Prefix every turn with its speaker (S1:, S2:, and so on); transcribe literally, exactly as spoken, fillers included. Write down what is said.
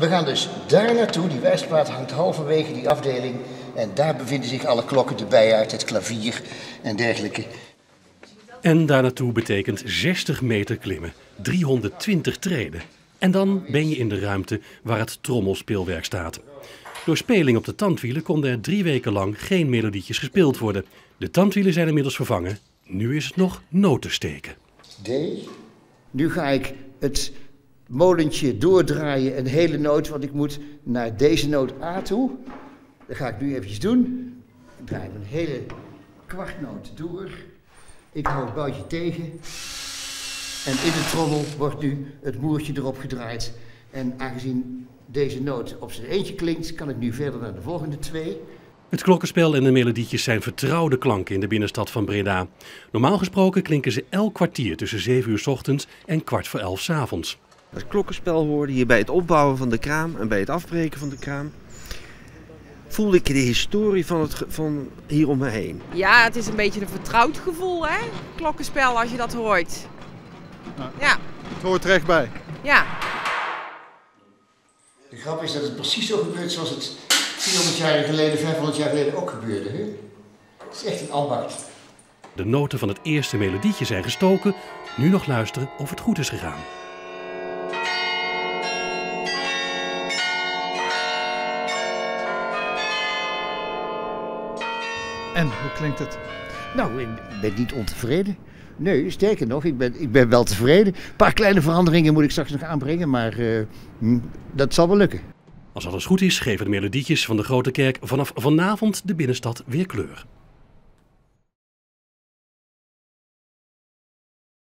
S1: We gaan dus daar naartoe. Die wijsplaat hangt halverwege die afdeling. En daar bevinden zich alle klokken erbij uit, het klavier en dergelijke.
S2: En daar naartoe betekent zestig meter klimmen, driehonderdtwintig treden. En dan ben je in de ruimte waar het trommelspeelwerk staat. Door speling op de tandwielen konden er drie weken lang geen melodietjes gespeeld worden. De tandwielen zijn inmiddels vervangen. Nu is het nog noten steken.
S1: D. Nu ga ik het molentje doordraaien, een hele noot, want ik moet naar deze noot A toe. Dat ga ik nu eventjes doen. Ik draai een hele kwartnoot door. Ik hou het boutje tegen. En in de trommel wordt nu het moertje erop gedraaid. En aangezien deze noot op zijn eentje klinkt, kan ik nu verder naar de volgende twee.
S2: Het klokkenspel en de melodietjes zijn vertrouwde klanken in de binnenstad van Breda. Normaal gesproken klinken ze elk kwartier tussen zeven uur 's ochtends en kwart voor elf 's avonds.
S3: Het klokkenspel hoorde je bij het opbouwen van de kraam en bij het afbreken van de kraam. Voelde ik de historie van, het, van hier om me heen.
S4: Ja, het is een beetje een vertrouwd gevoel, hè? Klokkenspel als je dat hoort. Ja.
S5: Het hoort er echt bij.
S4: Ja.
S1: De grap is dat het precies zo gebeurt zoals het vierhonderd jaar geleden, vijfhonderd jaar geleden ook gebeurde. Hè? Het is echt een ambacht.
S2: De noten van het eerste melodietje zijn gestoken. Nu nog luisteren of het goed is gegaan.
S5: En, hoe klinkt het?
S1: Nou, ik ben niet ontevreden. Nee, sterker nog, ik ben, ik ben wel tevreden. Een paar kleine veranderingen moet ik straks nog aanbrengen, maar uh, hm, dat zal wel lukken.
S2: Als alles goed is, geven de melodietjes van de Grote Kerk vanaf vanavond de binnenstad weer kleur.